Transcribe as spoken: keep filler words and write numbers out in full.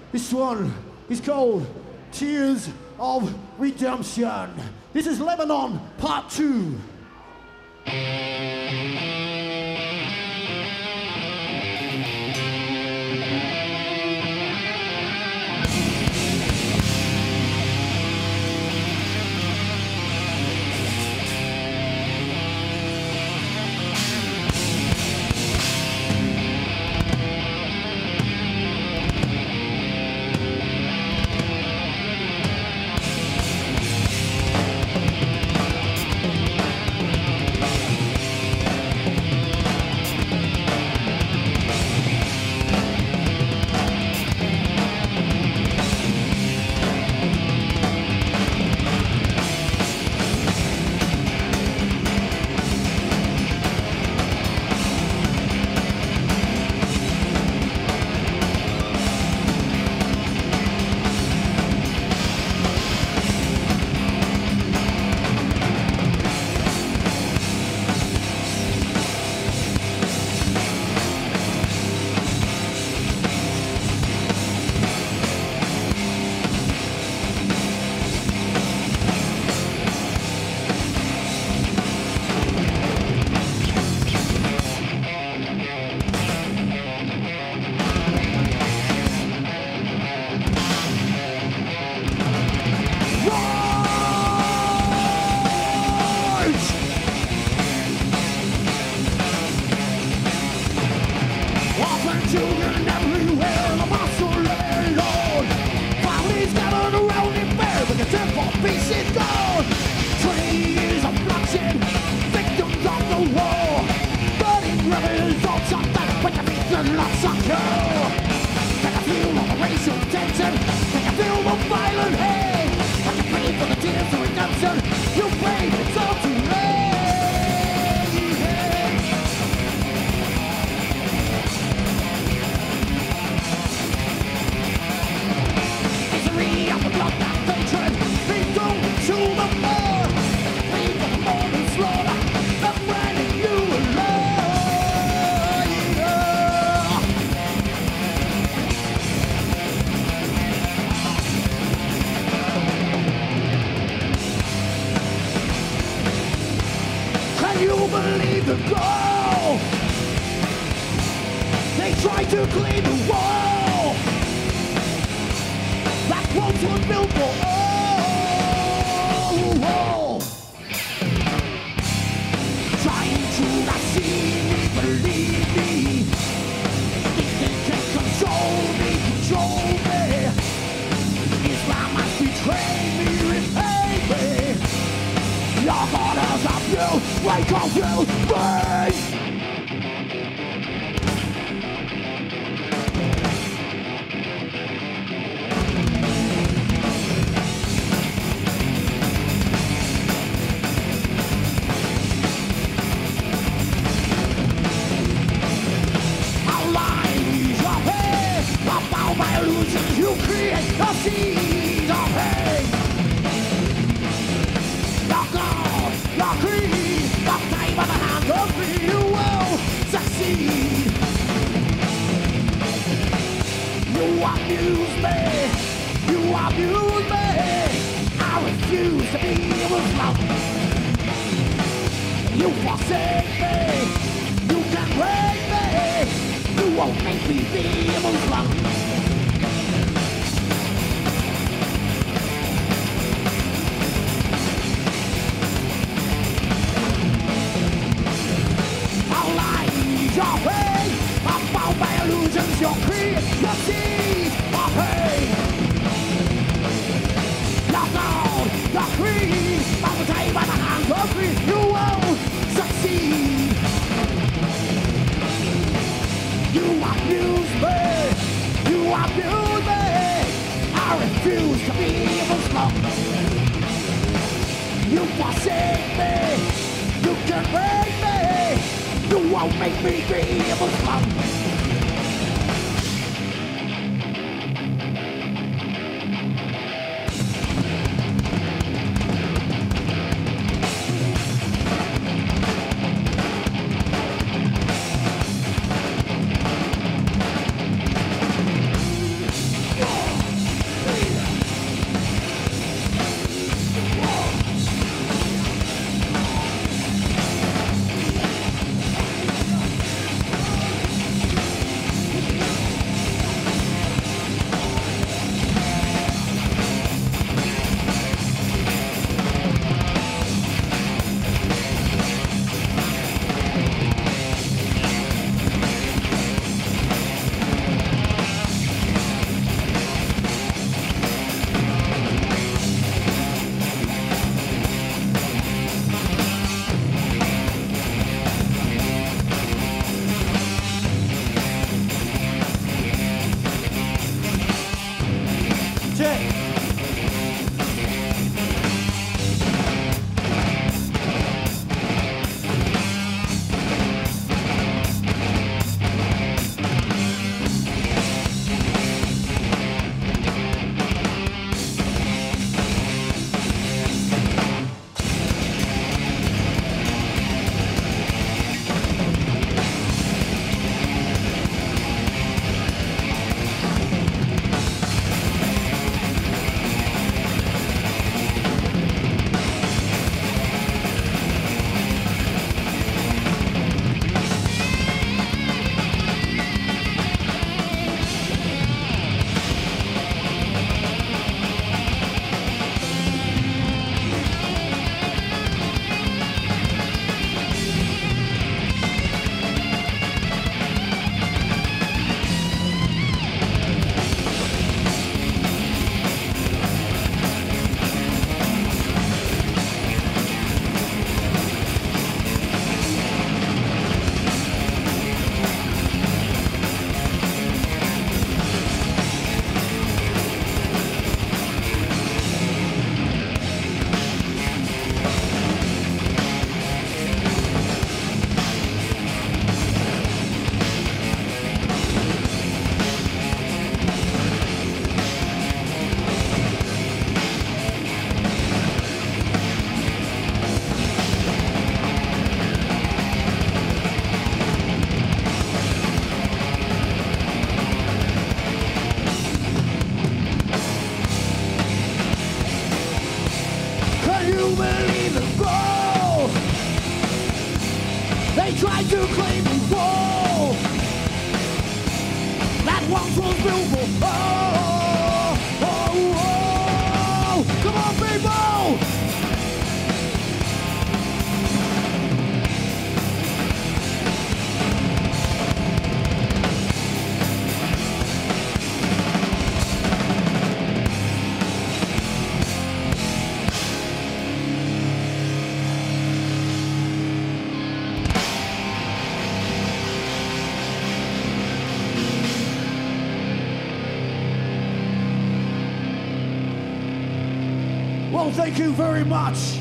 This one is called Tears of Redemption. This is Lebanon Part two. Children everywhere, the monster laid on. Families gathered around in bed with a temple piece is gone. Twenty years of bloodshed, victims of the war. Burning rivers on something, but the beats and lots of kill. Can you feel all the racial tension? Can you feel the violent hate? Can you pray for the tears of redemption? You pray, it's all too late. Of the blood that hatred, they don't to the more. Leave the morning slaughter, the running you alone. Can you believe the goal? They tried to clean the wall. That walls were built for all, all. Trying to not see me, believe me. Think they can control me, control me. Islam has betrayed me, repay me. Your orders of you, wake up you, me. You create a seed of hate. Your God, your creed, your time by the hand of me, you will succeed. You abuse me, you abuse me. I refuse to be Muslim. You forsake me, you can break me. You won't make me be a Muslim. Your pain, I'm bound by illusions, your creed, your seed of hate. Your God, your creed, I'm taken by the hand of greed, you won't succeed. You abuse me, you abuse me. I refuse to be Muslim. You forsake me, you can break me. You won't make me be a Muslim. Yeah. billboard. Oh, oh, oh, come on, people! Well, thank you very much.